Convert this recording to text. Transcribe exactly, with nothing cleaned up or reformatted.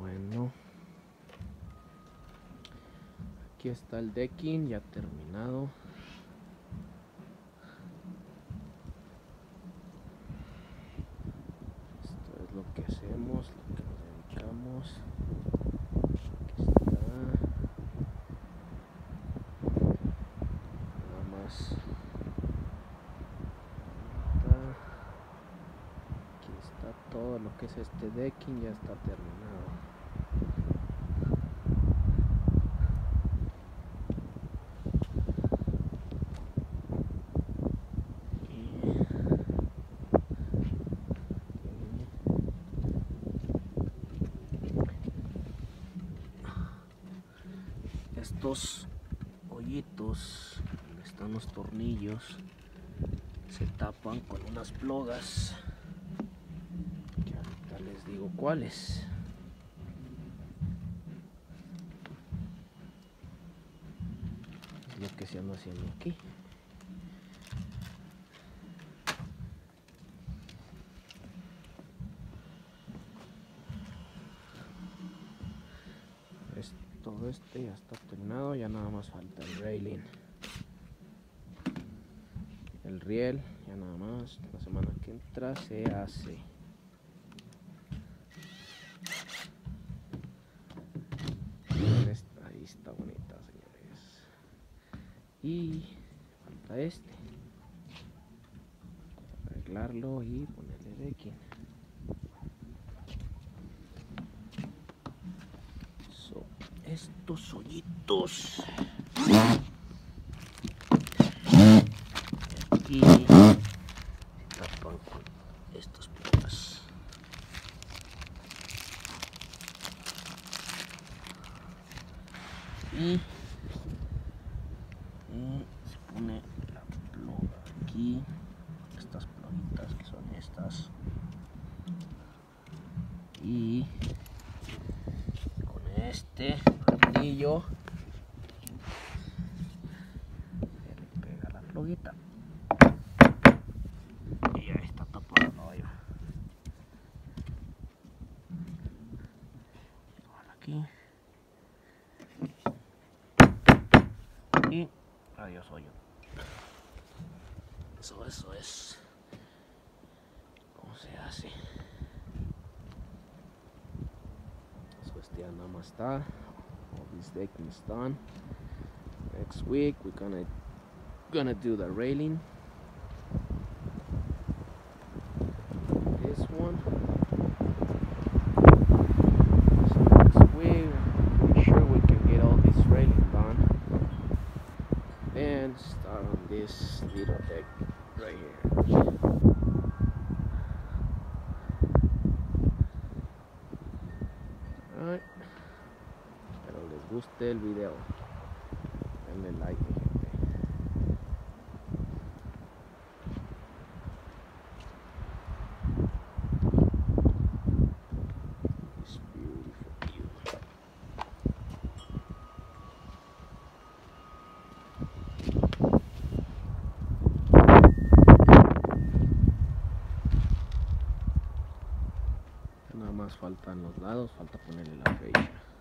bueno, aquí está el decking ya terminado. Esto es lo que hacemos, lo que nos dedicamos. Aquí está. Nada más. Aquí está todo lo que es este decking, ya está terminado. Estos hoyitos donde están los tornillos se tapan con unas plogas que ahorita les digo cuáles. Es lo que se anda haciendo aquí. Es, todo este ya está terminado, ya nada más falta el railing. El riel, ya nada más, la semana que entra se hace. Ahí está bonita, señores. Y falta este. Arreglarlo y ponerle decking. So, estos hoyitos. Aquí se tapan con estas piedras. Y, y se pone la ploga aquí, estas ploguitas que son estas, y con este martillo se le pega la ploguita. Aquí y adiós hoyo. Eso, eso es cómo se hace. So este ya nada más está. All this decking is done. Next week we're gonna gonna do the railing. This one. And start on this little deck right here. Alright, espero les guste el video. Denle like, mi gente. It's beautiful view. Nada más faltan los lados, falta ponerle la fecha.